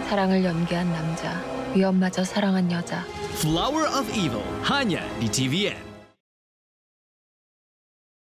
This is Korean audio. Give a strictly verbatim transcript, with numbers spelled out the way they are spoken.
사랑을 연기한 남자, 위험마저 사랑한 여자. Flower of Evil hanya di T V N.